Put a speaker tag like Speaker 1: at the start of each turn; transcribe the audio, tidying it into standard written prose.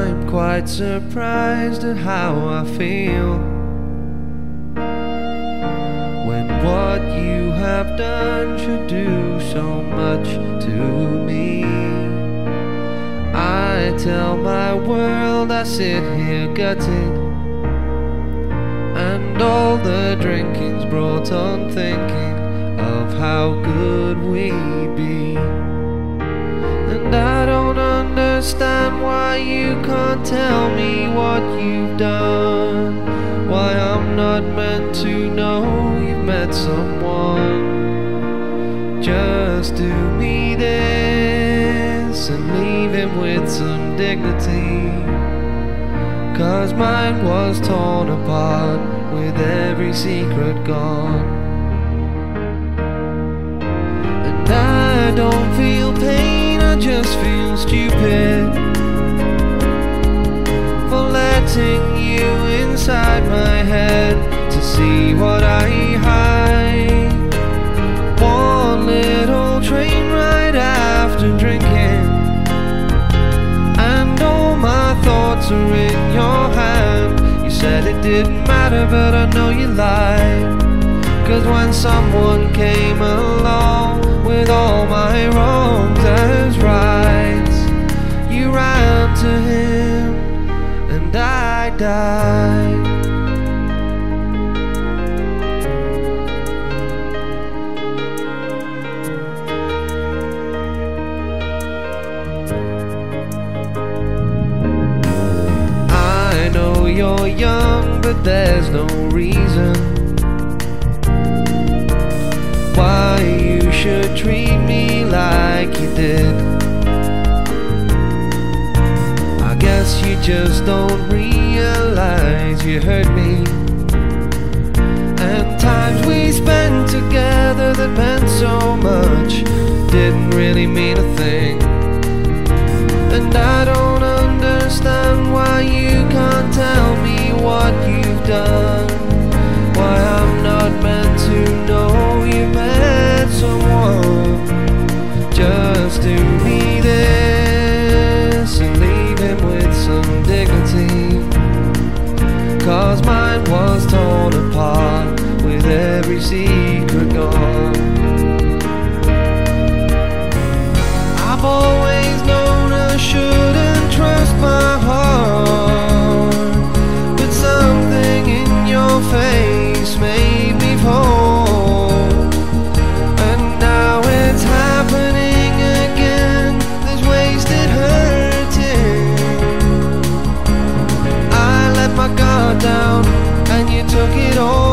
Speaker 1: I'm quite surprised at how I feel when what you have done should do so much to me. I tell my world I sit here gutted, and all the drinking's brought on thinking of how good we'd be. And I don't understand why you can't tell me what you've done, why I'm not meant to know you've met someone. Just do me this and leave him with some dignity, 'cause mine was torn apart with every secret gone. And I don't feel pain, I just feel stupid for letting you inside my head to see what I hide. One little train ride after drinking, and all my thoughts are in your hand. You said it didn't matter, but I know you lied, 'cause when someone came along with all my wrongs as rights, you ran to him and I died. I know you're young, but there's no reason why you should treat me like you did. I guess you just don't realize you hurt me, and times we spent together that meant so much didn't really mean a thing. And I don't understand why you can't tell me what you've done, why I'm not meant to know you met someone. Just do me this and leave him with some dignity, 'cause mine was torn apart with every secret gone. I've always known I shouldn't trust my heart, but something in your face made me fall. And now it's happening again, this wasted hurting. I let my guard down and you took it all.